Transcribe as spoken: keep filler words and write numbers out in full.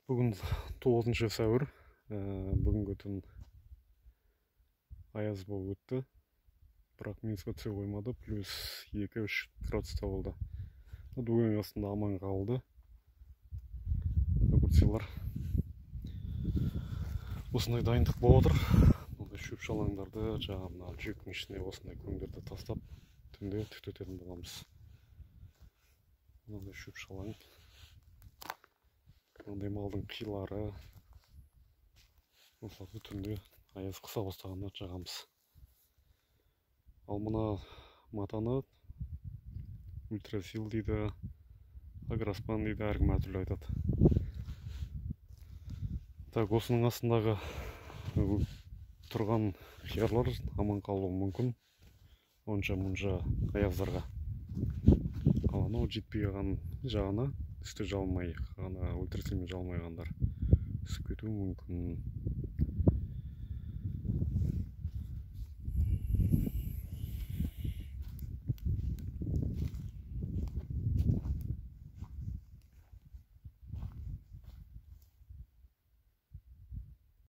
Бүгін тоғызыншы сәуір. Бүгінгі түн аяз болып өтті. Бірақ минусқа түсе қоймады. Плюс екі үш градуста болды. Дуының астында аман қалды. Көрсеңіздер. Осындай дайындық болып отыр. Мынандай шөп шалаңдарды жаңа жүктің ішіне осындай көңдерді тастап, түнде түтететін боламыз. Мынандай шөп шалаң. Мынандай малдың қилары. Осыларды түнде аяз қыса бастағанда жағамыз. Ал мына матаны ультрасил дейді, агроспан дейді, әркім әртүрлі айтады. Так, осының астындағы тұрған қиярлар аман қалуы мүмкін. Онша мұнша аяздарға. Ал анау жетпей қалған жағына үсті жалмай, ғана ультрасилмен жалмай қалғандар түсіп кетуі мүмкін.